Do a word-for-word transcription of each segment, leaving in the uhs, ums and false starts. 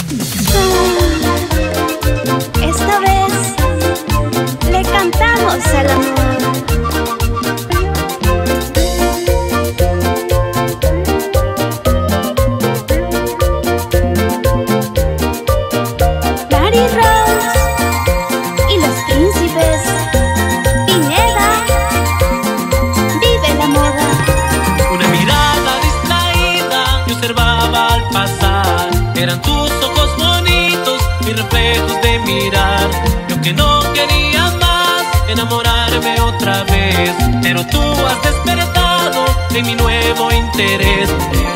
Esta vez le cantamos al amor. Daddy Rose y los príncipes. Pineda, vive la moda. Una mirada distraída que observaba al pasar. Eran tus ojos bonitos y reflejos de mirar. Yo que no quería más enamorarme otra vez, pero tú has despertado en mi nuevo interés.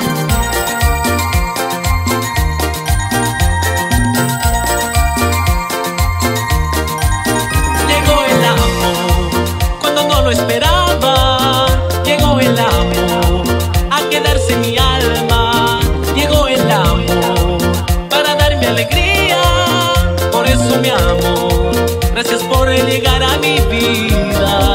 Llegó el amor cuando no lo esperaba. Llegó el amor a quedarse en mi alma. Llegó el amor para darme alegría. Por eso mi amor, gracias por llegar a mi vida.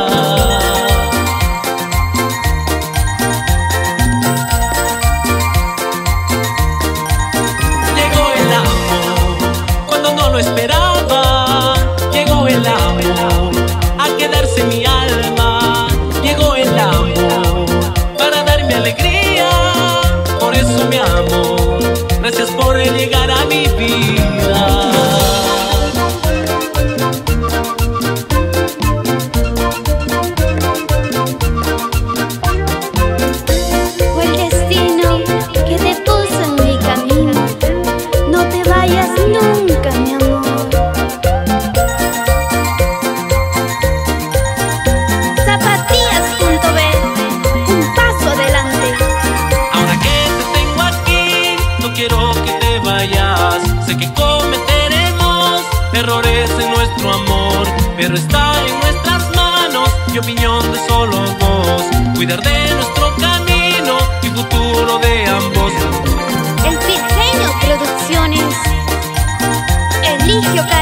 Llegó el amor cuando no lo esperaba. Llegó el amor a quedarse en mi alma. Llegó el amor para darme alegría. Por eso mi amor, gracias por llegar a mi vida. Fue el destino que te puso en mi camino. No te vayas nunca, mi amor. Zapatillas punto B, un paso adelante. Ahora que te tengo aquí, no quiero que te vayas. Sé que cometeremos errores en nuestro amor, pero está en nuestras manos y opinión de solo dos, cuidar de nuestro camino y futuro de ambos. El Piseño Producciones, Eligio